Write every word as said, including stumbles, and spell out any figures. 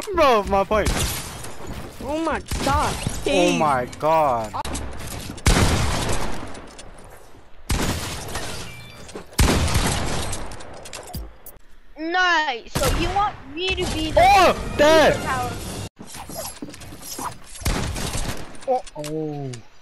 Bro, my point. Oh my god. Oh my god. Nice. So you want me to be the Oh, dead. power? Oh. Oh.